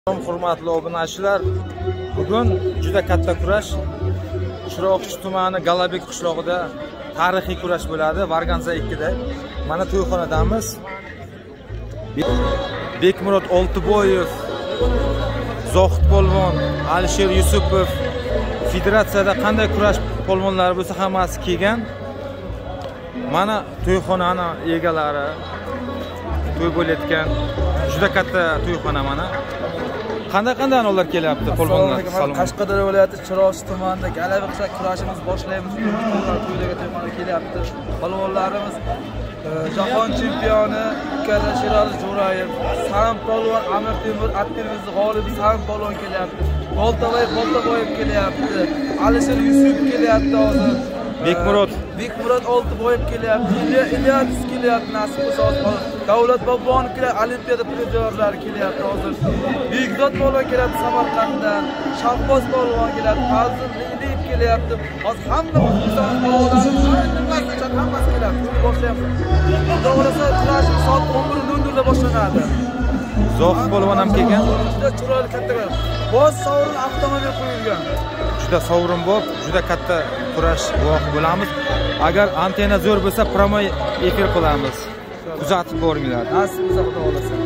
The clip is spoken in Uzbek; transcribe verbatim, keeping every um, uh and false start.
Hurmatli obunachilar, bugun juda katta kurash Chiroqchi tumani Galabek qishlog'ida tarixiy kurash bo'ladi. Varganza ikki da. Mana to'yxonadamiz. Bekmurod Oltiboyev, Zohid polvon, Alisher Yusupov, federatsiyada qanday kurash polvonlari bo'lsa hammasi kelgan. Mana to'yxonani egalari to'y bo'layotgan juda katta to'yxona mana. Qanday qanday anonlar kelyapti polvonlar? Qashqadaryo viloyati Chiroqchi tumanida Galabek kurashimiz boshlaymiz. To'ylarga to'yxona kelyapti. Polvonlarimiz jahon chempioni Kaza Sherali Jo'rayev, Saram polvon Amir Temur Attirmizning g'olibi Saram polvon kelyapti. Boltavoy Boltavoyev kelyapti. Alisher Yusupov kelyapti hozir. Bekmurod Bekmurod Oltiboyev kelyapti. Ilyas kelyapti. Nasib bo'lsa Davlat Bobonov kelyapti. Olimpiada prizyorlari kelyapti hozir. Bekzod polvon kelyapti Samarqanddan. Shahboz polvon kelyapti. Fazil Iliyev kelyapti. Hozir hamma O'zbekiston polvonlari hammasi kelyapti. Boshlayapmiz. To'g'risi kurash soat o'n bir nol nol da boshlanadi. Zohid polvon ham kelgan. Juda chiroyli katta. Boz sovrin avtomobil qo'yilgan. Juda sovrin bor, juda katta kurash guvohi bo'lamiz. Agar antena zo'r bo'lsa, promo efir qilamiz. Kuzatib boringlar. Nasib bo'lsa Xudo xolasa.